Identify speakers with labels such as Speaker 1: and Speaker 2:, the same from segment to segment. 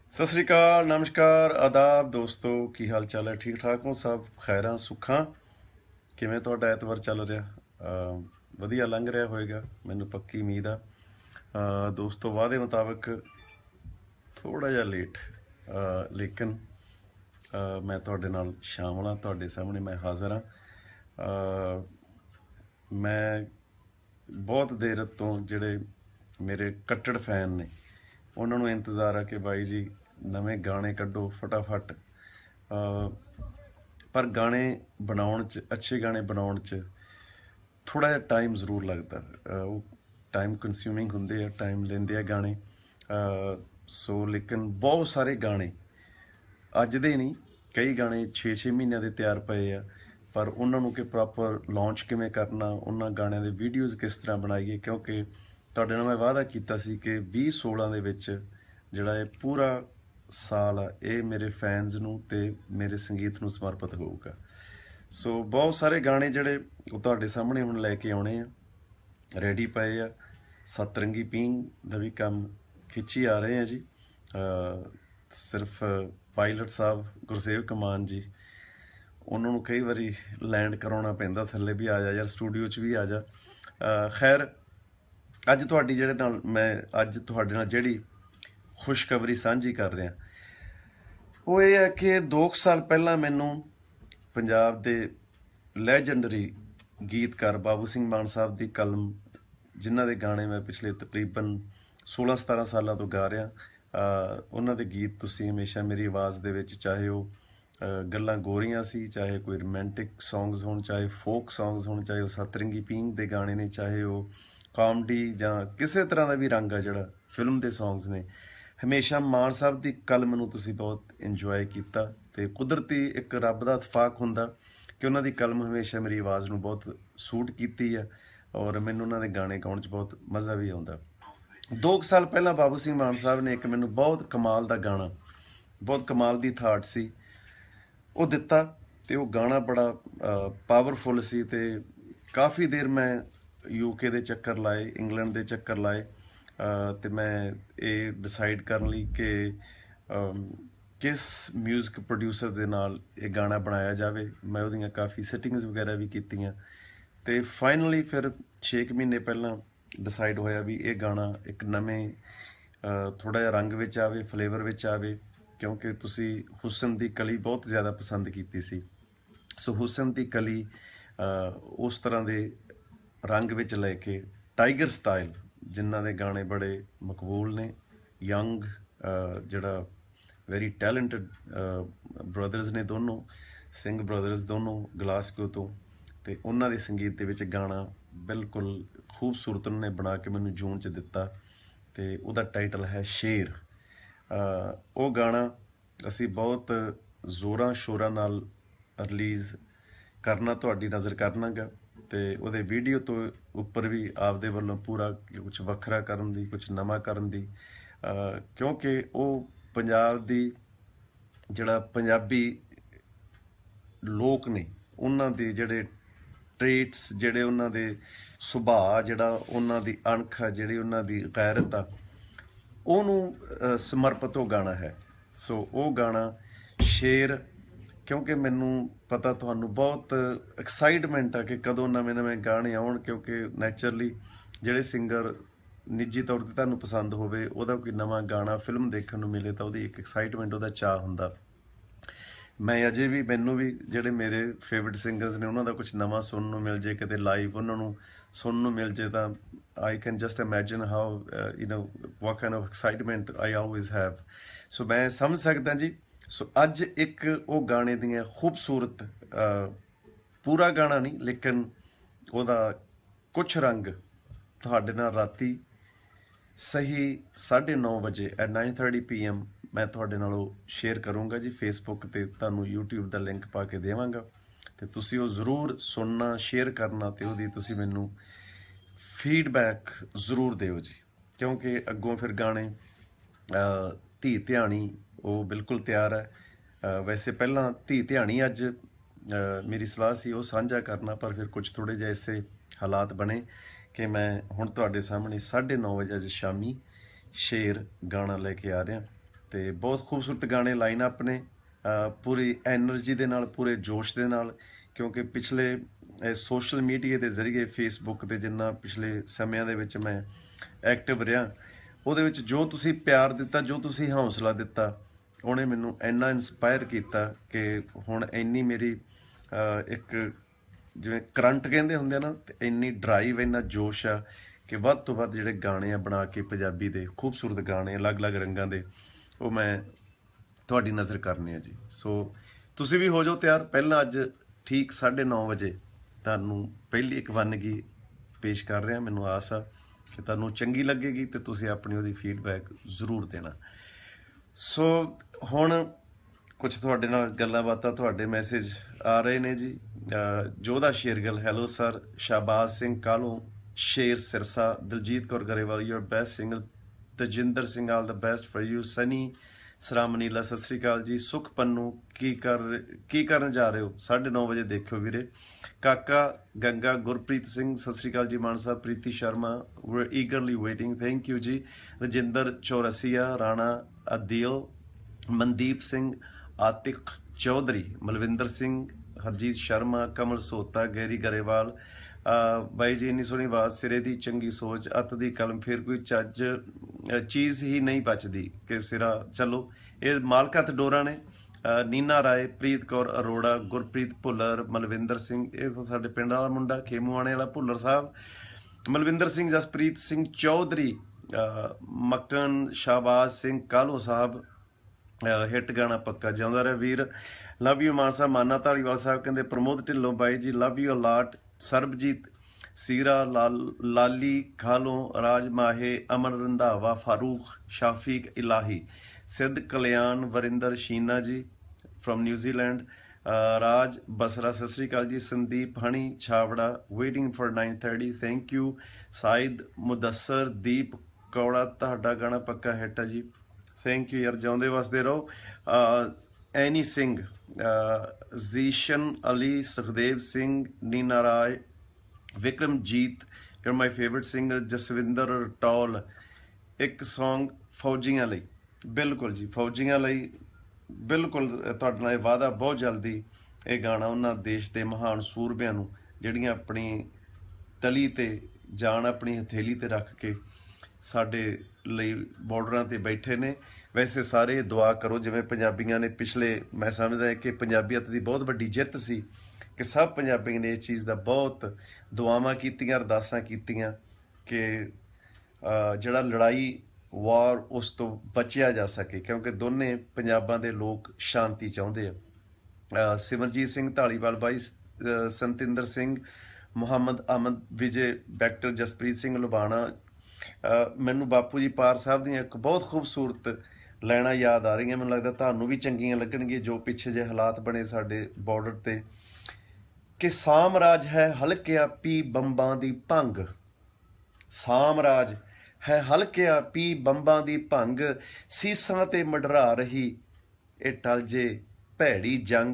Speaker 1: सत श्री अकाल, नमस्कार, आदाब दोस्तों। की हाल चाल है? ठीक ठाक हो? सब खैरां सुखां? ਕਿਵੇਂ ਤੁਹਾਡਾ ਐਤਵਾਰ ਚੱਲ ਰਿਹਾ? ਵਧੀਆ ਲੰਘ ਰਿਹਾ ਹੋਏਗਾ, ਮੈਨੂੰ ਪੱਕੀ ਉਮੀਦ ਆ। ਦੋਸਤੋ, ਵਾਅਦੇ ਮੁਤਾਬਕ ਥੋੜਾ ਜਿਹਾ ਲੇਟ, ਲੇਕਿਨ ਮੈਂ ਤੁਹਾਡੇ ਨਾਲ ਸ਼ਾਮਲ ਹਾਂ, ਤੁਹਾਡੇ ਸਾਹਮਣੇ ਮੈਂ ਹਾਜ਼ਰ ਹਾਂ। ਮੈਂ ਬਹੁਤ ਦੇਰ ਤੋਂ ਜਿਹੜੇ ਮੇਰੇ ਕੱਟੜ ਫੈਨ ਨੇ ਉਹਨਾਂ ਨੂੰ ਇੰਤਜ਼ਾਰ ਆ ਕਿ ਬਾਈ ਜੀ ਨਵੇਂ ਗਾਣੇ ਕੱਢੋ ਫਟਾਫਟ। ਪਰ ਗਾਣੇ ਬਣਾਉਣ 'ਚ, ਅੱਛੇ ਗਾਣੇ ਬਣਾਉਣ 'ਚ ਥੋੜ੍ਹਾ ਜਿਹਾ ਟਾਈਮ ਜ਼ਰੂਰ ਲੱਗਦਾ। ਉਹ ਟਾਈਮ ਕੰਸਿਊਮਿੰਗ ਹੁੰਦੇ ਆ, ਟਾਈਮ ਲੈਂਦੇ ਆ ਗਾਣੇ। ਸੋ ਲੇਕਿਨ ਬਹੁਤ ਸਾਰੇ ਗਾਣੇ ਅੱਜ ਦੇ ਨਹੀਂ, ਕਈ ਗਾਣੇ 6-6 ਮਹੀਨਿਆਂ ਦੇ ਤਿਆਰ ਪਏ ਆ, ਪਰ ਉਹਨਾਂ ਨੂੰ ਕਿ ਪ੍ਰੋਪਰ ਲਾਂਚ ਕਿਵੇਂ ਕਰਨਾ, ਉਹਨਾਂ ਗਾਣਿਆਂ ਦੇ ਵੀਡੀਓਜ਼ ਕਿਸ ਤਰ੍ਹਾਂ ਬਣਾਈਏ, ਕਿਉਂਕਿ ਤੁਹਾਡੇ ਨਾਲ ਮੈਂ ਵਾਅਦਾ ਕੀਤਾ ਸੀ ਕਿ 2016 ਦੇ ਵਿੱਚ ਜਿਹੜਾ ਇਹ ਪੂਰਾ ਸਾਲ ਆ ਇਹ ਮੇਰੇ ਫੈਨਸ ਨੂੰ ਤੇ ਮੇਰੇ ਸੰਗੀਤ ਨੂੰ ਸਮਰਪਿਤ ਹੋਊਗਾ। ਸੋ ਬਹੁਤ ਸਾਰੇ ਗਾਣੇ ਜਿਹੜੇ ਉਹ ਤੁਹਾਡੇ ਸਾਹਮਣੇ ਹੁਣ ਲੈ ਕੇ ਆਉਣੇ ਆ, ਰੈਡੀ ਪਏ ਆ। ਸਤਰੰਗੀ ਪੀਂਗ ਦਾ ਵੀ ਕੰਮ ਖਿੱਚੀ ਆ ਰਹੇ ਆ ਜੀ। ਸਿਰਫ ਪਾਇਲਟ ਸਾਹਿਬ ਗੁਰਸੇਵਕ ਮਾਨ ਜੀ, ਉਹਨਾਂ ਨੂੰ ਕਈ ਵਾਰੀ ਲੈਂਡ ਕਰਾਉਣਾ ਪੈਂਦਾ ਥੱਲੇ, ਵੀ ਆ ਜਾ ਯਾਰ ਸਟੂਡੀਓ 'ਚ ਵੀ ਆ ਜਾ। ਖੈਰ, ਅੱਜ ਤੁਹਾਡੇ ਨਾਲ ਜਿਹੜੀ ਖੁਸ਼ਖਬਰੀ ਸਾਂਝੀ ਕਰ ਰਿਹਾ ਉਹ ਇਹ ਹੈ ਕਿ 2 ਸਾਲ ਪਹਿਲਾਂ ਮੈਨੂੰ ਪੰਜਾਬ ਦੇ ਲੈਜੈਂਡਰੀ ਗੀਤਕਾਰ ਬਾਬੂ ਸਿੰਘ ਮਾਨ ਸਾਹਿਬ ਦੀ ਕਲਮ, ਜਿਨ੍ਹਾਂ ਦੇ ਗਾਣੇ ਮੈਂ ਪਿਛਲੇ ਤਕਰੀਬਨ 16-17 ਸਾਲਾਂ ਤੋਂ ਗਾ ਰਿਹਾ, ਉਹਨਾਂ ਦੇ ਗੀਤ ਤੁਸੀਂ ਹਮੇਸ਼ਾ ਮੇਰੀ ਆਵਾਜ਼ ਦੇ ਵਿੱਚ, ਚਾਹੇ ਉਹ ਗੱਲਾਂ ਗੋਰੀਆਂ ਸੀ, ਚਾਹੇ ਕੋਈ ਰੋਮਾਂਟਿਕ ਸੌਂਗਸ ਹੋਣ, ਚਾਹੇ ਫੋਕ ਸੌਂਗਸ ਹੋਣ, ਚਾਹੇ ਉਹ ਸਤਰੰਗੀ ਪੀਂਗ ਦੇ ਗਾਣੇ ਨੇ, ਚਾਹੇ ਉਹ ਕਾਮਡੀ ਜਾਂ ਕਿਸੇ ਤਰ੍ਹਾਂ ਦਾ ਵੀ ਰੰਗ ਆ ਜਿਹੜਾ ਫਿਲਮ ਦੇ ਸੌਂਗਸ ਨੇ, ਹਮੇਸ਼ਾ ਮਾਨ ਸਾਹਿਬ ਦੀ ਕਲਮ ਨੂੰ ਤੁਸੀਂ ਬਹੁਤ ਇੰਜੋਏ ਕੀਤਾ। ਅਤੇ ਕੁਦਰਤੀ ਇੱਕ ਰੱਬ ਦਾ ਇਤਫਾਕ ਹੁੰਦਾ ਕਿ ਉਹਨਾਂ ਦੀ ਕਲਮ ਹਮੇਸ਼ਾ ਮੇਰੀ ਆਵਾਜ਼ ਨੂੰ ਬਹੁਤ ਸੂਟ ਕੀਤੀ ਹੈ, ਔਰ ਮੈਨੂੰ ਉਹਨਾਂ ਦੇ ਗਾਣੇ ਗਾਉਣ 'ਚ ਬਹੁਤ ਮਜ਼ਾ ਵੀ ਆਉਂਦਾ। 2 ਸਾਲ ਪਹਿਲਾਂ ਬਾਬੂ ਸਿੰਘ ਮਾਨ ਸਾਹਿਬ ਨੇ ਇੱਕ ਮੈਨੂੰ ਬਹੁਤ ਕਮਾਲ ਦਾ ਗਾਣਾ, ਬਹੁਤ ਕਮਾਲ ਦੀ ਥਾਟ ਸੀ, ਉਹ ਦਿੱਤਾ। ਅਤੇ ਉਹ ਗਾਣਾ ਬੜਾ ਪਾਵਰਫੁੱਲ ਸੀ, ਅਤੇ ਕਾਫੀ ਦੇਰ ਮੈਂ UK ਦੇ ਚੱਕਰ ਲਾਏ, ਇੰਗਲੈਂਡ ਦੇ ਚੱਕਰ ਲਾਏ, ਅਤੇ ਮੈਂ ਇਹ ਡਿਸਾਈਡ ਕਰਨ ਲਈ ਕਿ ਕਿਸ ਮਿਊਜ਼ਿਕ ਪ੍ਰੋਡਿਊਸਰ ਦੇ ਨਾਲ ਇਹ ਗਾਣਾ ਬਣਾਇਆ ਜਾਵੇ। ਮੈਂ ਉਹਦੀਆਂ ਕਾਫੀ ਸੈਟਿੰਗਸ ਵਗੈਰਾ ਵੀ ਕੀਤੀਆਂ, ਅਤੇ ਫਾਈਨਲੀ ਫਿਰ 6 ਮਹੀਨੇ ਪਹਿਲਾਂ ਡਿਸਾਈਡ ਹੋਇਆ ਵੀ ਇਹ ਗਾਣਾ ਇੱਕ ਨਵੇਂ ਥੋੜ੍ਹਾ ਜਿਹਾ ਰੰਗ ਵਿੱਚ ਆਵੇ, ਫਲੇਵਰ ਵਿੱਚ ਆਵੇ, ਕਿਉਂਕਿ ਤੁਸੀਂ ਹੁਸਨ ਦੀ ਕਲੀ ਬਹੁਤ ਜ਼ਿਆਦਾ ਪਸੰਦ ਕੀਤੀ ਸੀ। ਸੋ ਹੁਸਨ ਦੀ ਕਲੀ ਉਸ ਤਰ੍ਹਾਂ ਦੇ ਰੰਗ ਵਿੱਚ ਲੈ ਕੇ, ਟਾਈਗਰ ਸਟਾਈਲ, ਜਿਨ੍ਹਾਂ ਦੇ ਗਾਣੇ ਬੜੇ ਮਕਬੂਲ ਨੇ, ਯੰਗ, ਜਿਹੜਾ ਵੈਰੀ ਟੈਲੈਂਟਡ ਬ੍ਰਦਰਜ਼ ਨੇ, ਦੋਨੋਂ ਸਿੰਘ ਬ੍ਰਦਰਜ਼, ਦੋਨੋਂ ਗਲਾਸਗੋ ਤੋਂ, ਅਤੇ ਉਹਨਾਂ ਦੇ ਸੰਗੀਤ ਦੇ ਵਿੱਚ ਗਾਣਾ ਬਿਲਕੁਲ ਖੂਬਸੂਰਤ ਉਹਨਾਂ ਨੇ ਬਣਾ ਕੇ ਮੈਨੂੰ ਜੂਨ 'ਚ ਦਿੱਤਾ, ਅਤੇ ਉਹਦਾ ਟਾਈਟਲ ਹੈ ਸ਼ੇਰ। ਉਹ ਗਾਣਾ ਅਸੀਂ ਬਹੁਤ ਜ਼ੋਰਾਂ ਸ਼ੋਰਾਂ ਨਾਲ ਰਿਲੀਜ਼ ਕਰਨਾ, ਤੁਹਾਡੀ ਨਜ਼ਰ ਕਰਨਾਗਾ, ਅਤੇ ਉਹਦੇ ਵੀਡੀਓ ਤੋਂ ਉੱਪਰ ਵੀ ਆਪਦੇ ਵੱਲੋਂ ਪੂਰਾ ਕੁਛ ਵੱਖਰਾ ਕਰਨ ਦੀ, ਕੁਛ ਨਵਾਂ ਕਰਨ ਦੀ, ਕਿਉਂਕਿ ਉਹ ਪੰਜਾਬ ਦੀ, ਜਿਹੜਾ ਪੰਜਾਬੀ ਲੋਕ ਨੇ ਉਹਨਾਂ ਦੇ ਜਿਹੜੇ ਟ੍ਰੇਟਸ, ਜਿਹੜੇ ਉਹਨਾਂ ਦੇ ਸੁਭਾਅ, ਜਿਹੜਾ ਉਹਨਾਂ ਦੀ ਅਣਖ ਆ, ਜਿਹੜੀ ਉਹਨਾਂ ਦੀ ਗੈਰਤ ਆ, ਉਹਨੂੰ ਸਮਰਪਿਤ ਉਹ ਗਾਣਾ ਹੈ। ਸੋ ਉਹ ਗਾਣਾ ਸ਼ੇਰ, ਕਿਉਂਕਿ ਮੈਨੂੰ ਪਤਾ ਤੁਹਾਨੂੰ ਬਹੁਤ ਐਕਸਾਈਟਮੈਂਟ ਆ ਕਿ ਕਦੋਂ ਨਵੇਂ ਗਾਣੇ ਆਉਣ, ਕਿਉਂਕਿ ਨੈਚੁਰਲੀ ਜਿਹੜੇ ਸਿੰਗਰ ਨਿੱਜੀ ਤੌਰ 'ਤੇ ਤੁਹਾਨੂੰ ਪਸੰਦ ਹੋਵੇ, ਉਹਦਾ ਕੋਈ ਨਵਾਂ ਗਾਣਾ ਫਿਲਮ ਦੇਖਣ ਨੂੰ ਮਿਲੇ ਤਾਂ ਉਹਦੀ ਇੱਕ ਐਕਸਾਈਟਮੈਂਟ, ਉਹਦਾ ਚਾਅ ਹੁੰਦਾ। ਮੈਂ ਅਜੇ ਵੀ, ਮੈਨੂੰ ਵੀ ਜਿਹੜੇ ਮੇਰੇ ਫੇਵਰਟ ਸਿੰਗਰਸ ਨੇ ਉਹਨਾਂ ਦਾ ਕੁਛ ਨਵਾਂ ਸੁਣਨ ਨੂੰ ਮਿਲ ਜੇ, ਕਿਤੇ ਲਾਈਵ ਉਹਨਾਂ ਨੂੰ ਸੁਣਨ ਨੂੰ ਮਿਲ ਜੇ, ਤਾਂ I can just imagine how what kind of excitement I always have. So ਮੈਂ ਸਮਝ ਸਕਦਾ ਜੀ। ਸੋ ਅੱਜ ਇੱਕ ਉਹ ਗਾਣੇ ਦੀਆਂ ਖੂਬਸੂਰਤ, ਪੂਰਾ ਗਾਣਾ ਨਹੀਂ ਲੇਕਿਨ ਉਹਦਾ ਕੁਛ ਰੰਗ ਤੁਹਾਡੇ ਨਾਲ ਰਾਤੀ ਸਹੀ 9:30 ਵਜੇ ਐਟ 9:30 PM ਮੈਂ ਤੁਹਾਡੇ ਨਾਲ ਉਹ ਸ਼ੇਅਰ ਕਰੂੰਗਾ ਜੀ। ਫੇਸਬੁੱਕ 'ਤੇ ਤੁਹਾਨੂੰ YouTube ਦਾ ਲਿੰਕ ਪਾ ਕੇ ਦੇਵਾਂਗਾ, ਅਤੇ ਤੁਸੀਂ ਉਹ ਜ਼ਰੂਰ ਸੁਣਨਾ, ਸ਼ੇਅਰ ਕਰਨਾ, ਅਤੇ ਉਹਦੀ ਤੁਸੀਂ ਮੈਨੂੰ ਫੀਡਬੈਕ ਜ਼ਰੂਰ ਦਿਓ ਜੀ, ਕਿਉਂਕਿ ਅੱਗੋਂ ਫਿਰ ਗਾਣੇ ਧੀ ਧਿਆਣੀ ਉਹ ਬਿਲਕੁਲ ਤਿਆਰ ਹੈ। ਵੈਸੇ ਪਹਿਲਾਂ ਧੀ ਧਿਆਣੀ ਅੱਜ ਮੇਰੀ ਸਲਾਹ ਸੀ ਉਹ ਸਾਂਝਾ ਕਰਨਾ, ਪਰ ਫਿਰ ਕੁਝ ਥੋੜ੍ਹੇ ਜਿਹੇ ਐਸੇ ਹਾਲਾਤ ਬਣੇ ਕਿ ਮੈਂ ਹੁਣ ਤੁਹਾਡੇ ਸਾਹਮਣੇ 9:30 ਵਜੇ ਅੱਜ ਸ਼ਾਮੀ ਸ਼ੇਰ ਗਾਣਾ ਲੈ ਕੇ ਆ ਰਿਹਾ। ਤੇ ਬਹੁਤ ਖੂਬਸੂਰਤ ਗਾਣੇ ਲਾਈਨ ਅਪ ਨੇ, ਪੂਰੀ ਐਨਰਜੀ ਦੇ ਨਾਲ, ਪੂਰੇ ਜੋਸ਼ ਦੇ ਨਾਲ, ਕਿਉਂਕਿ ਪਿਛਲੇ ਸੋਸ਼ਲ ਮੀਡੀਆ ਦੇ ਜ਼ਰੀਏ ਫੇਸਬੁੱਕ ਤੇ ਜਿੰਨਾ ਪਿਛਲੇ ਸਮਿਆਂ ਦੇ ਵਿੱਚ ਮੈਂ ਐਕਟਿਵ ਰਿਹਾ, ਉਹਦੇ ਵਿੱਚ ਜੋ ਤੁਸੀਂ ਪਿਆਰ ਦਿੱਤਾ, ਜੋ ਤੁਸੀਂ ਹੌਸਲਾ ਦਿੱਤਾ, ਉਹਨੇ ਮੈਨੂੰ ਇੰਨਾ ਇੰਸਪਾਇਰ ਕੀਤਾ ਕਿ ਹੁਣ ਇੰਨੀ ਮੇਰੀ ਇੱਕ ਜਿਵੇਂ ਕਰੰਟ ਕਹਿੰਦੇ ਹੁੰਦੇ ਆ ਨਾ, ਤੇ ਇੰਨੀ ਡਰਾਈਵ, ਇੰਨਾ ਜੋਸ਼ ਆ ਕਿ ਵੱਧ ਤੋਂ ਵੱਧ ਜਿਹੜੇ ਗਾਣੇ ਆ ਬਣਾ ਕੇ ਪੰਜਾਬੀ ਦੇ ਖੂਬਸੂਰਤ ਗਾਣੇ ਅਲੱਗ-ਅਲੱਗ ਰੰਗਾਂ ਦੇ, ਉਹ ਮੈਂ ਤੁਹਾਡੀ ਨਜ਼ਰ ਕਰਨੇ ਆ ਜੀ। ਸੋ ਤੁਸੀਂ ਵੀ ਹੋ ਜਾਓ ਤਿਆਰ। ਪਹਿਲਾਂ ਅੱਜ ਠੀਕ 9:30 ਵਜੇ ਤੁਹਾਨੂੰ ਪਹਿਲੀ ਇੱਕ ਵੰਨਗੀ ਪੇਸ਼ ਕਰ ਰਿਹਾ। ਮੈਨੂੰ ਆਸ ਆ ਕਿ ਤੁਹਾਨੂੰ ਚੰਗੀ ਲੱਗੇਗੀ ਤੇ ਤੁਸੀਂ ਆਪਣੀ ਉਹਦੀ ਫੀਡਬੈਕ ਜ਼ਰੂਰ ਦੇਣਾ। ਸੋ ਹੁਣ ਕੁਝ ਤੁਹਾਡੇ ਨਾਲ ਗੱਲਾਂ ਬਾਤਾਂ, ਤੁਹਾਡੇ ਮੈਸੇਜ ਆ ਰਹੇ ਨੇ ਜੀ। Jodha Shergill, hello sir. Shahbaz Singh Kahlon, Sher Sirsa, Daljit Kaur Grewal, your best singer. Tajinder Singh, all the best for you. Sunny Saramnila, ਸਤਿ ਸ੍ਰੀ ਅਕਾਲ ਜੀ। ਸੁਖ ਪੰਨੂ, ਕੀ ਕਰਨ ਜਾ ਰਹੇ ਹੋ? 9:30 ਵਜੇ ਦੇਖਿਓ ਵੀਰੇ। ਕਾਕਾ ਗੰਗਾ, ਗੁਰਪ੍ਰੀਤ ਸਿੰਘ, ਸਤਿ ਸ੍ਰੀ ਅਕਾਲ ਜੀ Mann Sahib. Preeti Sharma, we eagerly waiting, thank you ਜੀ। ਰਜਿੰਦਰ ਚੌਰਸੀਆ, ਰਾਣਾ ਅਦੀਲ, ਮਨਦੀਪ ਸਿੰਘ, ਆਤਿਕ ਚੌਧਰੀ, ਮਲਵਿੰਦਰ ਸਿੰਘ, ਹਰਜੀਤ ਸ਼ਰਮਾ, ਕਮਲ ਸੋਤਾ, ਗੈਰੀ ਗਰੇਵਾਲ। ਬਾਈ ਜੀ, ਇੰਨੀ ਸੋਹਣੀ ਆਵਾਜ਼, ਸਿਰੇ ਦੀ ਚੰਗੀ ਸੋਚ, ਅੱਤ ਦੀ ਕਲਮ, ਫਿਰ ਕੋਈ ਚੱਜ ਚੀਜ਼ ਹੀ ਨਹੀਂ ਬਚਦੀ ਕਿ ਸਿਰਾ। ਚਲੋ, ਇਹ ਮਾਲਕਾ ਤੇ ਡੋਰਾ ਨੇ। ਨੀਨਾ ਰਾਏ, ਪ੍ਰੀਤ ਕੌਰ ਅਰੋੜਾ, ਗੁਰਪ੍ਰੀਤ ਭੁੱਲਰ, ਮਲਵਿੰਦਰ ਸਿੰਘ, ਇਹ ਤਾਂ ਸਾਡੇ ਪਿੰਡ ਵਾਲਾ ਮੁੰਡਾ, ਖੇਮੂਆਣੇ ਵਾਲਾ ਭੁੱਲਰ ਸਾਹਿਬ, ਮਲਵਿੰਦਰ ਸਿੰਘ, ਜਸਪ੍ਰੀਤ ਸਿੰਘ ਚੌਧਰੀ, ਮੱਕਨ, ਸ਼ਾਹਬਾਜ਼ ਸਿੰਘ ਕਾਹਲੋਂ ਸਾਹਿਬ, ਹਿੱਟ ਗਾਣਾ ਪੱਕਾ, ਜਿਉਂਦਾ ਰਿਹਾ ਵੀਰ। ਲਵ ਯੂ ਮਾਨ ਸਾਹਿਬ। ਮਾਨਾ ਧਾਲੀਵਾਲ ਸਾਹਿਬ ਕਹਿੰਦੇ ਪ੍ਰਮੋਦ ਢਿੱਲੋਂ, ਬਾਈ ਜੀ love you a lot. Sarabjit Seera, Lali Khalon, Raj Mahe, Aman Randhawa, Farooq, ਸ਼ਾਫੀਕ ਇਲਾਹੀ, ਸਿੱਧ ਕਲਿਆਣ, ਵਰਿੰਦਰ ਸ਼ੀਨਾ ਜੀ ਫਰੋਮ ਨਿਊਜ਼ੀਲੈਂਡ, ਰਾਜ ਬਸਰਾ, ਸਤਿ ਸ੍ਰੀ ਅਕਾਲ ਜੀ। Sandeep Honey Chhabra, waiting for 9:30, thank you. Saeed Mudassar, ਦੀਪ ਕੌੜਾ, ਤੁਹਾਡਾ ਗਾਣਾ ਪੱਕਾ ਹਿੱਟ ਹੈ ਜੀ, ਥੈਂਕ ਯੂ ਯਾਰ, ਜਿਉਂਦੇ ਵਸਦੇ ਰਹੋ। Annie Singh, Zeeshan Ali, Sukhdev Singh, Neena Rai, Vikramjit, your my favourite singer, Jaswinder ਟੌਲ। ਇੱਕ ਸੌਂਗ ਫੌਜੀਆਂ ਲਈ, ਬਿਲਕੁਲ ਜੀ, ਫੌਜੀਆਂ ਲਈ ਬਿਲਕੁਲ ਤੁਹਾਡੇ ਨਾਲ ਇਹ ਵਾਅਦਾ, ਬਹੁਤ ਜਲਦੀ ਇਹ ਗਾਣਾ ਉਹਨਾਂ ਦੇਸ਼ ਦੇ ਮਹਾਨ ਸੂਰਬਿਆਂ ਨੂੰ, ਜਿਹੜੀਆਂ ਆਪਣੀ ਤਲੀ ਤੇ ਜਾਨ ਆਪਣੀ ਹਥੇਲੀ ਤੇ ਰੱਖ ਕੇ ਸਾਡੇ ਲਈ ਬਾਰਡਰਾਂ ਤੇ ਬੈਠੇ ਨੇ। ਵੈਸੇ ਸਾਰੇ ਦੁਆ ਕਰੋ, ਜਿਵੇਂ ਪੰਜਾਬੀਆਂ ਨੇ ਪਿਛਲੇ, ਮੈਂ ਸਮਝਦਾ ਕਿ ਪੰਜਾਬੀਅਤ ਦੀ ਬਹੁਤ ਵੱਡੀ ਜਿੱਤ ਸੀ ਕਿ ਸਭ ਪੰਜਾਬੀਆਂ ਨੇ ਇਸ ਚੀਜ਼ ਦਾ ਬਹੁਤ ਦੁਆਵਾਂ ਕੀਤੀਆਂ, ਅਰਦਾਸਾਂ ਕੀਤੀਆਂ ਕਿ ਜਿਹੜਾ ਲੜਾਈ ਵਾਰ ਉਸ ਤੋਂ ਬਚਿਆ ਜਾ ਸਕੇ, ਕਿਉਂਕਿ ਦੋਨੇ ਪੰਜਾਬਾਂ ਦੇ ਲੋਕ ਸ਼ਾਂਤੀ ਚਾਹੁੰਦੇ ਆ। ਸਿਮਰਜੀਤ ਸਿੰਘ ਢਾਲੀਵਾਲ ਬਾਈ, ਸੰਤਿੰਦਰ ਸਿੰਘ, ਮੁਹੰਮਦ ਅਹਿਮਦ, ਵਿਜੇ ਬੈਕਟਰ, ਜਸਪ੍ਰੀਤ ਸਿੰਘ ਲੁਬਾਣਾ। ਮੈਨੂੰ ਬਾਪੂ ਜੀ ਪਾਰ ਸਾਹਿਬ ਦੀਆਂ ਇੱਕ ਬਹੁਤ ਖੂਬਸੂਰਤ ਲਾਈਨਾਂ ਯਾਦ ਆ ਰਹੀਆਂ, ਮੈਨੂੰ ਲੱਗਦਾ ਤੁਹਾਨੂੰ ਵੀ ਚੰਗੀਆਂ ਲੱਗਣਗੀਆਂ, ਜੋ ਪਿੱਛੇ ਜਿਹੇ ਹਾਲਾਤ ਬਣੇ ਸਾਡੇ ਬਾਰਡਰ ਤੇ, ਕਿ ਸਾਮਰਾਜ ਹੈ ਹਲਕਿਆ ਪੀ ਬੰਬਾਂ ਦੀ ਭੰਗ, ਸਾਮਰਾਜ ਹੈ ਹਲਕਿਆ ਪੀ ਬੰਬਾਂ ਦੀ ਭੰਗ, ਸੀਸਾਂ ਤੇ ਮਡਰਾ ਰਹੀ ਇਹ ਟਲ ਜੇ ਭੈੜੀ ਜੰਗ,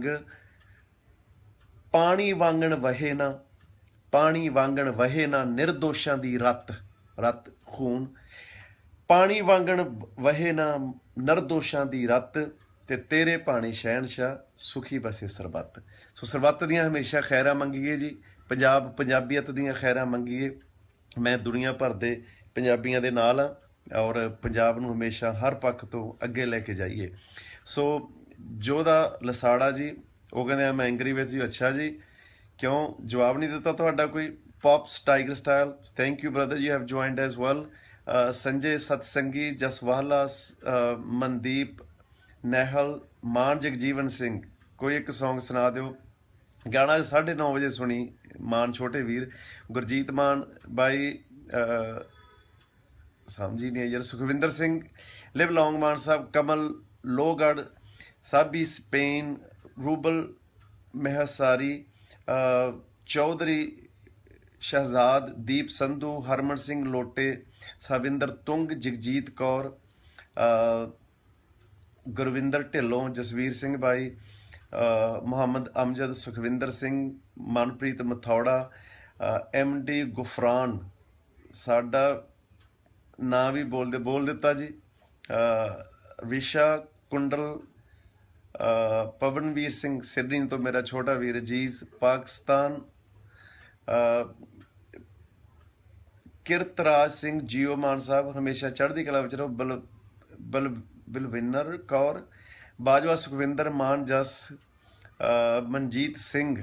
Speaker 1: ਪਾਣੀ ਵਾਂਗਣ ਵਹੇ ਨਾ, ਪਾਣੀ ਵਾਂਗਣ ਵਹੇ ਨਾ ਨਿਰਦੋਸ਼ਾਂ ਦੀ ਰਤ, ਰਤ ਖੂਨ, ਪਾਣੀ ਵਾਂਗਣ ਵਹੇ ਨਾ ਨਿਰਦੋਸ਼ਾਂ ਦੀ ਰਤ, ਤੇ ਤੇਰੇ ਭਾਣੇ ਸ਼ਹਿਨਸ਼ਾਹ ਸੁਖੀ ਬਸੇ ਸਰਬੱਤ। ਸੋ ਸਰਬੱਤ ਦੀਆਂ ਹਮੇਸ਼ਾ ਖੈਰਾਂ ਮੰਗੀਏ ਜੀ, ਪੰਜਾਬੀਅਤ ਦੀਆਂ ਖੈਰਾਂ ਮੰਗੀਏ। ਮੈਂ ਦੁਨੀਆ ਭਰ ਦੇ ਪੰਜਾਬੀਆਂ ਦੇ ਨਾਲ ਹਾਂ, ਔਰ ਪੰਜਾਬ ਨੂੰ ਹਮੇਸ਼ਾ ਹਰ ਪੱਖ ਤੋਂ ਅੱਗੇ ਲੈ ਕੇ ਜਾਈਏ। ਸੋ ਜੋਧਾ ਲਸਾੜਾ ਜੀ, ਉਹ ਕਹਿੰਦੇ ਮੈਂ ਐਂਗਰੀ ਵਿਦ ਯੂ। ਅੱਛਾ ਜੀ, ਕਿਉਂ ਜਵਾਬ ਨਹੀਂ ਦਿੱਤਾ ਤੁਹਾਡਾ ਕੋਈ? Pops tiger style, thank you brother, you have joined as well. Sanjay Satsangi, Jaswala, Mandeep, Nahil, Mann Jagjeevan Singh, ਕੋਈ ਇੱਕ ਸੌਂਗ ਸੁਣਾ ਦਿਓ। ਗਾਣਾ 9:30 ਵਜੇ ਸੁਣੀ ਮਾਨ ਛੋਟੇ ਵੀਰ। ਗੁਰਜੀਤ ਮਾਨ ਬਾਈ, ਸਮਝ ਹੀ ਨਹੀਂ ਯਾਰ। Sukhwinder Singh, live long Mann Sahib, Kamal Lohgarh, Sabi Spain, Rubal Mehsari, Chaudhary Shehzad, Deep Sandhu, Harman Singh Lote, Savinder Tung, Jagjit Kaur, Gurvinder Dhillon, Jasveer Singh ਬਾਈ, ਮੁਹੰਮਦ ਅਮਜਦ, ਸੁਖਵਿੰਦਰ ਸਿੰਘ, ਮਨਪ੍ਰੀਤ ਮਥੌੜਾ, MD ਗੁਫਰਾਨ, ਸਾਡਾ ਨਾਂ ਵੀ ਬੋਲ ਦਿੱਤਾ ਜੀ। ਵਿਸ਼ਾ ਕੁੰਡਲ, ਪਵਨਵੀਰ ਸਿੰਘ ਸਿਡਨੀ ਤੋਂ ਮੇਰਾ ਛੋਟਾ ਵੀਰ ਅਜੀਜ਼, ਪਾਕਿਸਤਾਨ ਕਿਰਤਰਾਜ ਸਿੰਘ ਜੀਓ ਮਾਨ ਸਾਹਿਬ ਹਮੇਸ਼ਾ ਚੜ੍ਹਦੀ ਕਲਾ ਵਿੱਚ ਰਹੋ। ਬਲਵਿੰਦਰ ਕੌਰ ਬਾਜਵਾ, ਸੁਖਵਿੰਦਰ ਮਾਨ, ਜਸ, ਮਨਜੀਤ ਸਿੰਘ,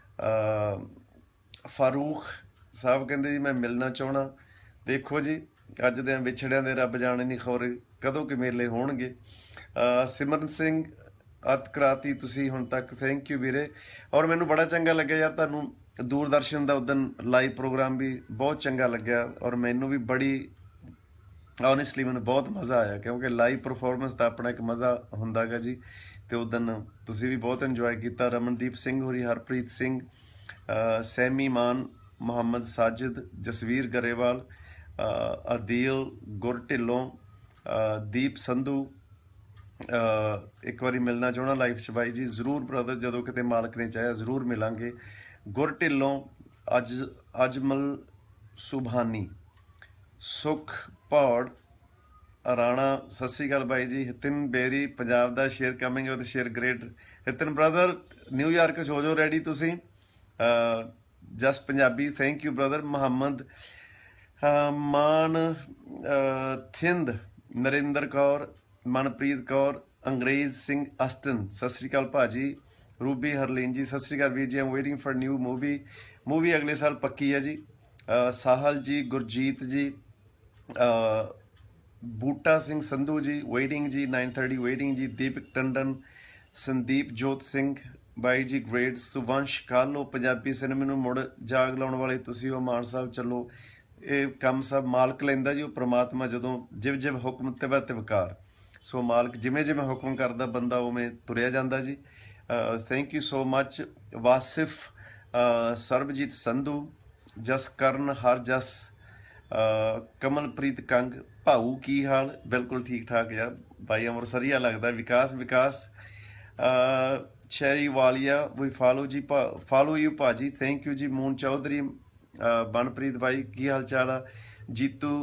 Speaker 1: ਫਾਰੂਕ ਸਾਹਿਬ ਕਹਿੰਦੇ ਜੀ ਮੈਂ ਮਿਲਣਾ ਚਾਹਣਾ। ਦੇਖੋ ਜੀ ਅੱਜ ਦੇ ਵਿਛੜਿਆਂ ਦੇ ਰੱਬ ਜਾਣੇ ਨਹੀਂ ਖੌਰੇ ਕਦੋਂ ਕਿ ਮੇਲੇ ਹੋਣਗੇ। ਸਿਮਰਨ ਸਿੰਘ ਅਤਕਰਾਤੀ ਤੁਸੀਂ ਹੁਣ ਤੱਕ, ਥੈਂਕ ਯੂ ਵੀਰੇ। ਔਰ ਮੈਨੂੰ ਬੜਾ ਚੰਗਾ ਲੱਗਿਆ ਯਾਰ, ਤੁਹਾਨੂੰ ਦੂਰਦਰਸ਼ਨ ਦਾ ਉਦੋਂ ਲਾਈਵ ਪ੍ਰੋਗਰਾਮ ਵੀ ਬਹੁਤ ਚੰਗਾ ਲੱਗਿਆ ਔਰ ਮੈਨੂੰ ਵੀ ਬੜੀ ਓਨੈਸਟਲੀ ਮੈਨੂੰ ਬਹੁਤ ਮਜ਼ਾ ਆਇਆ ਕਿਉਂਕਿ ਲਾਈਵ ਪਰਫਾਰਮੈਂਸ ਦਾ ਆਪਣਾ ਇੱਕ ਮਜ਼ਾ ਹੁੰਦਾ ਗਾ ਜੀ। ਅਤੇ ਉਦੋਂ ਤੁਸੀਂ ਵੀ ਬਹੁਤ ਇੰਜੋਏ ਕੀਤਾ। ਰਮਨਦੀਪ ਸਿੰਘ ਹੋਰੀ, ਹਰਪ੍ਰੀਤ ਸਿੰਘ, ਸੈਮੀ ਮਾਨ, ਮੁਹੰਮਦ ਸਾਜਿਦ, ਜਸਵੀਰ ਗਰੇਵਾਲ, ਅਦੀਲ ਗੁਰ ਢਿੱਲੋਂ, ਦੀਪ ਸੰਧੂ, ਇੱਕ ਵਾਰੀ ਮਿਲਣਾ ਚਾਹੁੰਦਾ ਲਾਈਫ 'ਚ ਬਾਈ ਜੀ। ਜ਼ਰੂਰ ਬ੍ਰਦਰ, ਜਦੋਂ ਕਿਤੇ ਮਾਲਕ ਨੇ ਚਾਹਿਆ ਜ਼ਰੂਰ ਮਿਲਾਂਗੇ। ਗੁਰ ਢਿੱਲੋਂ, ਅਜਮਲ ਸੁਭਾਨੀ, ਸੁਖ ਭੌੜ, ਰਾਣਾ, ਸਤਿ ਸ਼੍ਰੀ ਅਕਾਲ ਬਾਈ ਜੀ। ਹਿਤਨ ਬੇਰੀ, ਪੰਜਾਬ ਦਾ ਸ਼ੇਰ ਕਮਿੰਗ ਵਿਦ ਸ਼ੇਰ ਗ੍ਰੇਟ। ਹਿਤਨ ਬ੍ਰਦਰ ਨਿਊਯਾਰਕ 'ਚ ਹੋ ਜਾਓ ਰੈਡੀ ਤੁਸੀਂ। Jas Punjabi, thank you brother. Muhammad Maan Thind, Narinder Kaur, Manpreet Kaur, Angrez Singh ਅਸਟਨ, ਸਤਿ ਸ਼੍ਰੀ ਅਕਾਲ ਭਾਜੀ। ਰੂਬੀ ਹਰਲੀਨ ਜੀ, ਸਤਿ ਸ਼੍ਰੀ ਅਕਾਲ ਵੀਰ ਜੀ। I'm waiting for new movie ਅਗਲੇ ਸਾਲ ਪੱਕੀ ਹੈ ਜੀ। ਸਾਹਿਲ ਜੀ, ਗੁਰਜੀਤ ਜੀ, ਬੂਟਾ ਸਿੰਘ ਸੰਧੂ ਜੀ, ਵੇਟਿੰਗ ਜੀ। 9:30 ਵੇਟਿੰਗ ਜੀ। ਦੀਪਕ ਟੰਡਨ, ਸੰਦੀਪ ਜੋਤ ਸਿੰਘ ਬਾਈ ਜੀ ਗ੍ਰੇਟ। ਸੁਵੰਸ਼ ਕਾਲੋ, ਪੰਜਾਬੀ ਸਿਨੇਮੇ ਨੂੰ ਮੁੜ ਜਾਗ ਲਾਉਣ ਵਾਲੇ ਤੁਸੀਂ ਹੋ। ਮਾਨ ਸਾਹਿਬ ਚੱਲੋ, ਇਹ ਕੰਮ ਸਭ ਮਾਲਕ ਲੈਂਦਾ ਜੀ। ਉਹ ਪ੍ਰਮਾਤਮਾ ਜਦੋਂ ਜਿਵ ਜਿਵ ਹੁਕਮ ਤਿਵ ਤਿਵਕਾਰ, ਸੋ ਮਾਲਕ ਜਿਵੇਂ ਜਿਵੇਂ ਹੁਕਮ ਕਰਦਾ ਬੰਦਾ ਉਵੇਂ ਤੁਰਿਆ ਜਾਂਦਾ ਜੀ। Thank you so much. Wasif, Sarabjit Sandhu, Jaskaran, Harjas, Kamalpreet Kang, ਭਾਊ ਕੀ ਹਾਲ? ਬਿਲਕੁਲ ਠੀਕ ਠਾਕ ਯਾਰ ਬਾਈ, ਅੰਮ੍ਰਿਤਸਰੀਆ ਲੱਗਦਾ। Vikas Sherry Walia, we follow ਜੀ, ਫਾਲੋ ਯੂ ਭਾਜੀ, ਥੈਂਕ ਯੂ ਜੀ। ਮੂਨ ਚੌਧਰੀ, ਮਨਪ੍ਰੀਤ ਬਾਈ ਕੀ ਹਾਲ ਚਾਲ ਆ? ਜੀਤੂ,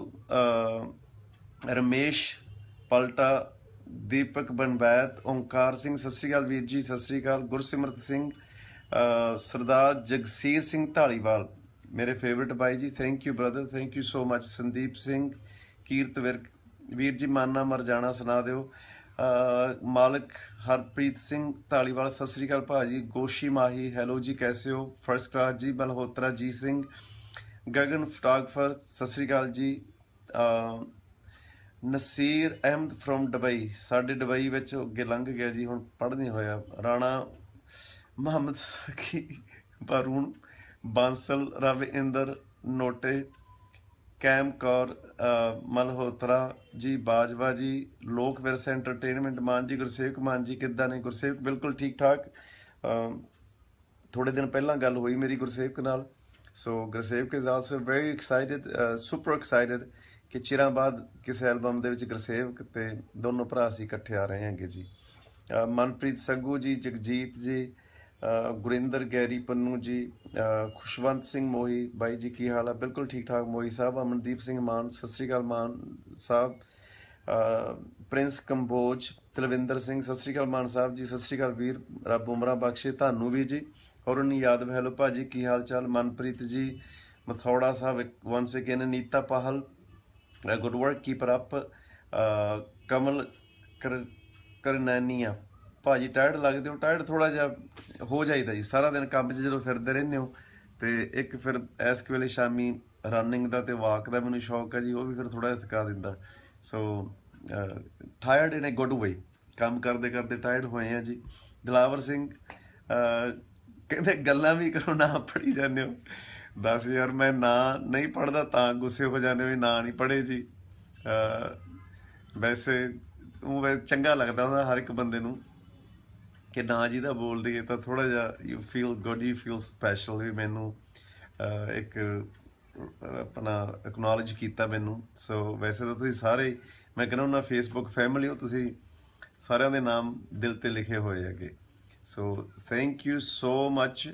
Speaker 1: ਰਮੇਸ਼ ਪਲਟਾ, ਦੀਪਕ ਬਨਬੈਤ, ਓਂਕਾਰ ਸਿੰਘ, ਸਤਿ ਸ਼੍ਰੀ ਅਕਾਲ ਵੀਰ ਜੀ, ਸਤਿ ਸ਼੍ਰੀ ਅਕਾਲ। ਗੁਰਸਿਮਰਤ ਸਿੰਘ, ਸਰਦਾਰ ਜਗਸੀਰ ਸਿੰਘ ਢਾਲੀਵਾਲ ਮੇਰੇ ਫੇਵਰਟ ਬਾਈ ਜੀ, thank you brother, thank you so much. Sandeep Singh, Kirat Virk ਵੀਰ ਜੀ, ਮਾਨਾ ਮਰ ਜਾਣਾ ਸੁਣਾ ਦਿਓ। ਮਾਲਕ ਹਰਪ੍ਰੀਤ ਸਿੰਘ ਢਾਲੀਵਾਲ, ਸਤਿ ਸ਼੍ਰੀ ਅਕਾਲ ਭਾਜੀ। ਗੋਸ਼ੀ ਮਾਹੀ, ਹੈਲੋ ਜੀ, ਕੈਸੇ ਹੋ? ਫਰਸਟ ਕਲਾਸ ਜੀ। ਮਲਹੋਤਰਾ ਜੀਤ ਸਿੰਘ, ਗਗਨ ਫੋਟੋਗ੍ਰਾਫਰ, ਸਤਿ ਸ਼੍ਰੀ ਅਕਾਲ ਜੀ। ਨਸੀਰ ਅਹਿਮਦ ਫਰੋਮ ਦੁਬਈ, ਸਾਡੇ ਦੁਬਈ ਵਿੱਚ ਅੱਗੇ ਲੰਘ ਗਿਆ ਜੀ, ਹੁਣ ਪੜ੍ਹ ਨਹੀਂ ਹੋਇਆ। ਰਾਣਾ ਮੁਹੰਮਦ ਸਕੀ, ਬਾਰੂਨ ਬਾਂਸਲ, ਰਵਿੰਦਰ ਨੋਟੇ, ਕੈਮ ਕੌਰ, ਮਲਹੋਤਰਾ ਜੀ, ਬਾਜਵਾ ਜੀ, ਲੋਕ ਵਿਰਸਾ ਐਂਟਰਟੇਨਮੈਂਟ, ਮਾਨ ਜੀ, ਗੁਰਸੇਵਕ ਮਾਨ ਜੀ ਕਿੱਦਾਂ ਨੇ? ਗੁਰਸੇਵਕ ਬਿਲਕੁਲ ਠੀਕ ਠਾਕ। ਥੋੜ੍ਹੇ ਦਿਨ ਪਹਿਲਾਂ ਗੱਲ ਹੋਈ ਮੇਰੀ ਗੁਰਸੇਵਕ ਨਾਲ। So Gursewak is also very excited, super excited ਕਿ ਚਿਰਾਂ ਬਾਅਦ ਕਿਸੇ ਐਲਬਮ ਦੇ ਵਿੱਚ ਗੁਰਸੇਵਕ ਤੇ ਦੋਨੋਂ ਭਰਾ ਅਸੀਂ ਇਕੱਠੇ ਆ ਰਹੇ ਹੈਗੇ ਜੀ। ਮਨਪ੍ਰੀਤ ਸੱਗੂ ਜੀ, ਜਗਜੀਤ ਜੀ, ਗੁਰਿੰਦਰ ਗੈਰੀ ਪੰਨੂ ਜੀ, ਖੁਸ਼ਵੰਤ ਸਿੰਘ ਮੋਹੀ ਬਾਈ ਜੀ ਕੀ ਹਾਲ ਆ? ਬਿਲਕੁਲ ਠੀਕ ਠਾਕ ਮੋਹੀ ਸਾਹਿਬ। ਅਮਨਦੀਪ ਸਿੰਘ ਮਾਨ, ਸਤਿ ਸ਼੍ਰੀ ਅਕਾਲ ਮਾਨ ਸਾਹਿਬ। ਪ੍ਰਿੰਸ ਕੰਬੋਜ, ਤਲਵਿੰਦਰ ਸਿੰਘ, ਸਤਿ ਸ਼੍ਰੀ ਅਕਾਲ ਮਾਨ ਸਾਹਿਬ ਜੀ, ਸਤਿ ਸ਼੍ਰੀ ਅਕਾਲ ਵੀਰ, ਰੱਬ ਉਮਰਾਂ ਬਖਸ਼ੇ ਤੁਹਾਨੂੰ ਵੀ ਜੀ। ਹੋਰ ਨਹੀਂ ਯਾਦਵ, ਹੈਲੋ ਭਾਜੀ ਕੀ ਹਾਲ ਚਾਲ? Manpreet ji, Mathoda Sahib, once again. Neeta Pahal, good work, keeper up. Kamal ਕਰਨੈਨੀਆ ਭਾਜੀ, ਟਾਇਰਡ ਲੱਗਦੇ ਹੋ? ਟਾਇਰਡ ਥੋੜ੍ਹਾ ਜਿਹਾ ਹੋ ਜਾਈਦਾ ਜੀ, ਸਾਰਾ ਦਿਨ ਕੰਮ 'ਚ ਜਦੋਂ ਫਿਰਦੇ ਰਹਿੰਦੇ ਹੋ। ਅਤੇ ਇੱਕ ਫਿਰ ਇਸ ਵੇਲੇ ਸ਼ਾਮੀ ਰਨਿੰਗ ਦਾ ਅਤੇ ਵਾਕ ਦਾ ਮੈਨੂੰ ਸ਼ੌਕ ਹੈ ਜੀ, ਉਹ ਵੀ ਫਿਰ ਥੋੜ੍ਹਾ ਜਿਹਾ ਥਕਾ ਦਿੰਦਾ। ਸੋ ਟਾਇਰਡ ਇਨ ਏ ਗੁੱਡ ਵੇ, ਕੰਮ ਕਰਦੇ ਕਰਦੇ ਟਾਇਰਡ ਹੋਏ ਆ ਜੀ। ਦਿਲਾਵਰ ਸਿੰਘ ਕਹਿੰਦੇ ਗੱਲਾਂ ਵੀ ਕਰੋ, ਨਾ ਪੜ੍ਹੀ ਜਾਂਦੇ ਹੋ। ਦੱਸ ਯਾਰ, ਮੈਂ ਨਾਂ ਨਹੀਂ ਪੜ੍ਹਦਾ ਤਾਂ ਗੁੱਸੇ ਹੋ ਜਾਂਦੇ ਵੀ ਨਾਂ ਨਹੀਂ ਪੜ੍ਹੇ ਜੀ। ਵੈਸੇ ਉਹ ਚੰਗਾ ਲੱਗਦਾ ਹੁੰਦਾ ਹਰ ਇੱਕ ਬੰਦੇ ਨੂੰ ਕਿ ਨਾਂ ਜਿਹਦਾ ਬੋਲ ਦਈਏ ਤਾਂ ਥੋੜ੍ਹਾ ਜਿਹਾ you feel good, you feel special ਵੀ ਮੈਨੂੰ ਇੱਕ ਆਪਣਾ ਐਕਨੋਲਜ ਕੀਤਾ ਮੈਨੂੰ। ਸੋ ਵੈਸੇ ਤਾਂ ਤੁਸੀਂ ਸਾਰੇ, ਮੈਂ ਕਹਿੰਦਾ ਹੁੰਦਾ ਫੇਸਬੁੱਕ ਫੈਮਿਲੀ ਹੋ ਤੁਸੀਂ, ਸਾਰਿਆਂ ਦੇ ਨਾਮ ਦਿਲ 'ਤੇ ਲਿਖੇ ਹੋਏ ਹੈਗੇ। So thank you so much.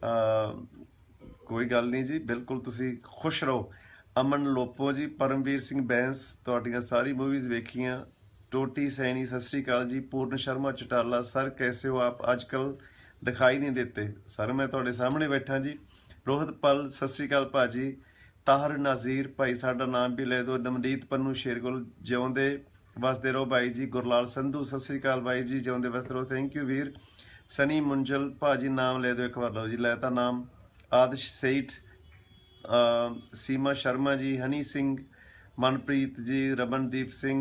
Speaker 1: ਕੋਈ ਗੱਲ ਨਹੀਂ ਜੀ, ਬਿਲਕੁਲ ਤੁਸੀਂ ਖੁਸ਼ ਰਹੋ। ਅਮਨ ਲੋਪੋ ਜੀ, ਪਰਮਵੀਰ ਸਿੰਘ ਬੈਂਸ, ਤੁਹਾਡੀਆਂ ਸਾਰੀ ਮੂਵੀਜ਼ ਵੇਖੀਆਂ, टोटी सैनी सत श्री अकाल जी। पूर्ण शर्मा चटाला सर कैसे हो आप, आजकल दिखाई नहीं देते। सर मैं तुहाडे सामने बैठा जी। रोहित पल सत श्री अकाल भाजी। ताहर नाजीर भाई साडा नाम भी ले दो। नमनीत पन्नू शेरगुल जिउंदे वसदे रहो भाई जी। गुरलाल संधू सत श्री अकाल भाई जी, जिउंदे वसदे रहो, थैंक यू वीर। सनी मुंजल भाजी नाम ले दो एक बार, लो जी लैता नाम। आदर्श सेठ, सीमा शर्मा जी, हनी सिंह, मनप्रीत जी, रमनदीप सिंह,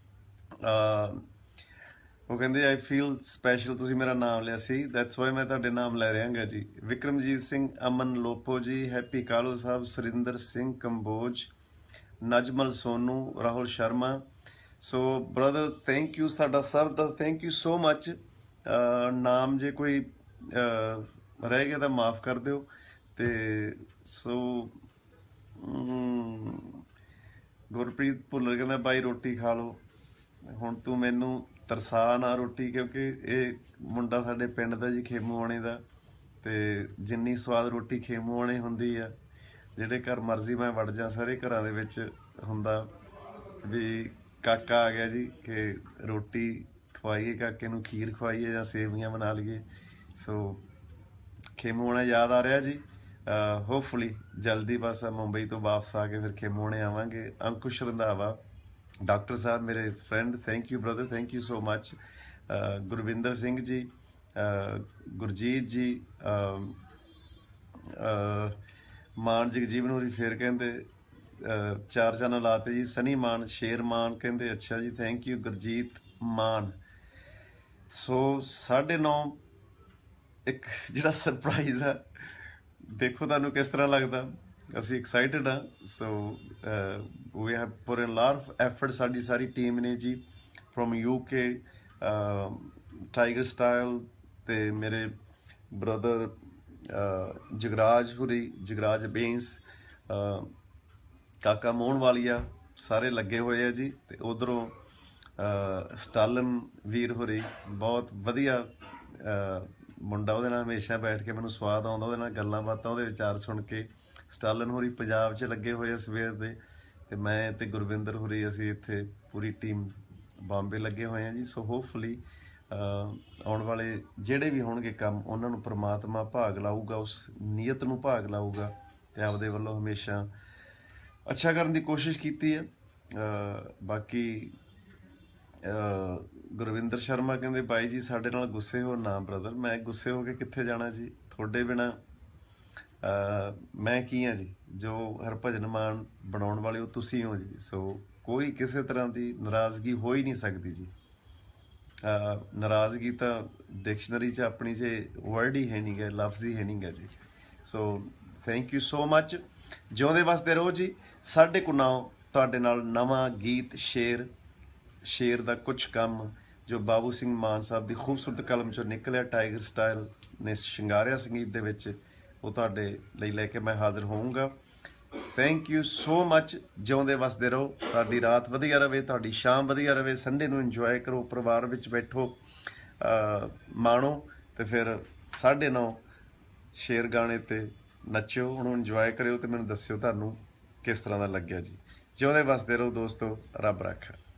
Speaker 1: ਉਹ ਕਹਿੰਦੇ ਆਈ ਫੀਲ ਸਪੈਸ਼ਲ, ਤੁਸੀਂ ਮੇਰਾ ਨਾਮ ਲਿਆ ਸੀ, ਦੈਟਸ ਵਾਈ ਮੈਂ ਤੁਹਾਡੇ ਨਾਮ ਲੈ ਰਿਹਾਗਾ ਜੀ। Vikramjit Singh, Aman Lopo ji, Happy Kalo Sahib, Surinder Singh Kamboj, Najmal Sonu, Rahul Sharma. So brother thank you, ਤੁਹਾਡਾ ਸਭ ਦਾ ਥੈਂਕ ਯੂ ਸੋ ਮਚ। ਨਾਮ ਜੇ ਕੋਈ ਰਹਿ ਗਿਆ ਤਾਂ ਮਾਫ ਕਰ ਦਿਓ। ਤੇ ਸੋ ਗੁਰਪ੍ਰੀਤ ਭੁੱਲਰ ਕਹਿੰਦਾ ਬਾਈ ਰੋਟੀ ਖਾ ਲਓ। ਹੁਣ ਤੂੰ ਮੈਨੂੰ ਤਰਸਾ ਨਾ ਰੋਟੀ, ਕਿਉਂਕਿ ਇਹ ਮੁੰਡਾ ਸਾਡੇ ਪਿੰਡ ਦਾ ਜੀ, ਖੇਮੂ ਆਣੇ ਦਾ। ਤੇ ਜਿੰਨੀ ਸਵਾਦ ਰੋਟੀ ਖੇਮੂ ਆਣੇ ਹੁੰਦੀ ਆ, ਜਿਹੜੇ ਘਰ ਮਰਜ਼ੀ ਮੈਂ ਵੜ ਜਾ, ਸਾਰੇ ਘਰਾਂ ਦੇ ਵਿੱਚ ਹੁੰਦਾ ਵੀ ਕਾਕਾ ਆ ਗਿਆ ਜੀ, ਕਿ ਰੋਟੀ ਖਵਾਈਏ ਕਾਕੇ ਨੂੰ, ਖੀਰ ਖਵਾਈਏ ਜਾਂ ਸੇਵੀਆਂ ਬਣਾ ਲਈਏ। ਸੋ ਖੇਮੂ ਆਣਾ ਯਾਦ ਆ ਰਿਹਾ ਜੀ। ਹੋਪਫੁਲੀ ਜਲਦੀ ਬਸ ਮੁੰਬਈ ਤੋਂ ਵਾਪਸ ਆ ਕੇ ਫਿਰ ਖੇਮੂ ਆਣੇ ਆਵਾਂਗੇ। ਅੰਕੁਸ਼ ਰੰਧਾਵਾ, डॉक्टर साहब मेरे friend, thank you brother, thank you so much. Gurvinder Singh ji, Gurjeet ji, Mann Jagjeevan होरी फिर कहते 4 चैनल लाते जी। सनी मान, शेर मान कहते अच्छा जी, थैंक यू गुरजीत मान। सो 9:30 एक जिहड़ा सरप्राइज़ है, देखो तुहानूं किस तरह लगता। ਅਸੀਂ ਐਕਸਾਈਟਡ ਹਾਂ। So we have put in lot of effort, ਸਾਡੀ ਸਾਰੀ ਟੀਮ ਨੇ ਜੀ, ਫਰੋਮ UK, ਟਾਈਗਰ ਸਟਾਈਲ, ਤੇ ਮੇਰੇ ਬ੍ਰਦਰ ਜਗਰਾਜ ਹੁਰੀ, ਜਗਰਾਜ ਬੇਂਸ, ਕਾਕਾ ਮੋਹਨ ਵਾਲੀਆ, ਸਾਰੇ ਲੱਗੇ ਹੋਏ ਆ ਜੀ। ਤੇ ਉਧਰੋਂ ਸਟਾਲਨ ਵੀਰ ਹੋਰੀ, ਬਹੁਤ ਵਧੀਆ ਮੁੰਡਾ, ਉਹਦੇ ਨਾਲ ਹਮੇਸ਼ਾ ਬੈਠ ਕੇ ਮੈਨੂੰ ਸਵਾਦ ਆਉਂਦਾ, ਉਹਦੇ ਨਾਲ ਗੱਲਾਂ ਬਾਤਾਂ, ਉਹਦੇ ਵਿਚਾਰ ਸੁਣ ਕੇ। ਸਟਾਲਨ ਹੋਰੀ ਪੰਜਾਬ 'ਚ ਲੱਗੇ ਹੋਏ ਆ ਸਵੇਰ ਦੇ, ਤੇ ਮੈਂ ਤੇ ਗੁਰਵਿੰਦਰ ਹੋਰੀ ਅਸੀਂ ਇੱਥੇ ਪੂਰੀ ਟੀਮ ਬੰਬੇ ਲੱਗੇ ਹੋਏ ਆ ਜੀ। ਸੋ ਹੋਪਫੁਲੀ ਆਉਣ ਵਾਲੇ ਜਿਹੜੇ ਵੀ ਹੋਣਗੇ ਕੰਮ, ਉਹਨਾਂ ਨੂੰ ਪ੍ਰਮਾਤਮਾ ਭਾਗ ਲਾਊਗਾ, ਉਸ ਨੀਅਤ ਨੂੰ ਭਾਗ ਲਾਊਗਾ, ਤੇ ਆਪਦੇ ਵੱਲੋਂ ਹਮੇਸ਼ਾ ਅੱਛਾ ਕਰਨ ਦੀ ਕੋਸ਼ਿਸ਼ ਕੀਤੀ ਹੈ। ਬਾਕੀ ਗੁਰਵਿੰਦਰ ਸ਼ਰਮਾ ਕਹਿੰਦੇ ਬਾਈ ਜੀ ਸਾਡੇ ਨਾਲ ਗੁੱਸੇ ਹੋ ਨਾ। ਬ੍ਰਦਰ ਮੈਂ ਗੁੱਸੇ ਹੋ ਕੇ ਕਿੱਥੇ ਜਾਣਾ ਜੀ, ਤੁਹਾਡੇ ਬਿਨਾਂ ਮੈਂ ਕੀ ਹਾਂ ਜੀ। ਜੋ ਹਰਭਜਨ ਮਾਨ ਬਣਾਉਣ ਵਾਲੇ ਉਹ ਤੁਸੀਂ ਹੋ ਜੀ। ਸੋ ਕੋਈ ਕਿਸੇ ਤਰ੍ਹਾਂ ਦੀ ਨਾਰਾਜ਼ਗੀ ਹੋ ਹੀ ਨਹੀਂ ਸਕਦੀ ਜੀ। ਨਾਰਾਜ਼ਗੀ ਤਾਂ ਡਿਕਸ਼ਨਰੀ 'ਚ ਆਪਣੀ ਜੇ ਵਰਡ ਹੀ ਹੈ ਨਹੀਂ ਗਾ, ਲਫ਼ਜ਼ ਹੀ ਹੈ ਨਹੀਂ ਗਾ ਜੀ। So thank you so much. ਜਿਉਂਦੇ ਵਸਦੇ ਰਹੋ ਜੀ। 9:30 ਤੁਹਾਡੇ ਨਾਲ ਨਵਾਂ ਗੀਤ, ਸ਼ੇਰ ਦਾ ਕੁਛ ਕੰਮ, ਜੋ ਬਾਬੂ ਸਿੰਘ ਮਾਨ ਸਾਹਿਬ ਦੀ ਖੂਬਸੂਰਤ ਕਲਮ 'ਚੋਂ ਨਿਕਲਿਆ, ਟਾਈਗਰ ਸਟਾਈਲ ਨੇ ਸ਼ਿੰਗਾਰਿਆ ਸੰਗੀਤ ਦੇ ਵਿੱਚ, ਉਹ ਤੁਹਾਡੇ ਲਈ ਲੈ ਕੇ ਮੈਂ ਹਾਜ਼ਰ ਹੋਊਂਗਾ। Thank you so much. ਜਿਉਂਦੇ ਵਸਦੇ ਰਹੋ। ਤੁਹਾਡੀ ਰਾਤ ਵਧੀਆ ਰਹੇ, ਤੁਹਾਡੀ ਸ਼ਾਮ ਵਧੀਆ ਰਹੇ। ਸੰਡੇ ਨੂੰ ਇੰਜੋਏ ਕਰੋ, ਪਰਿਵਾਰ ਵਿੱਚ ਬੈਠੋ, ਮਾਣੋ, ਤੇ ਫਿਰ 9:30 ਸ਼ੇਰ ਗਾਣੇ 'ਤੇ ਨੱਚਿਓ, ਉਹਨੂੰ ਇੰਜੋਏ ਕਰਿਓ, ਅਤੇ ਮੈਨੂੰ ਦੱਸਿਓ ਤੁਹਾਨੂੰ ਕਿਸ ਤਰ੍ਹਾਂ ਦਾ ਲੱਗਿਆ ਜੀ। ਜਿਉਂਦੇ ਵਸਦੇ ਰਹੋ ਦੋਸਤੋ, ਰੱਬ ਰਾਖਾ।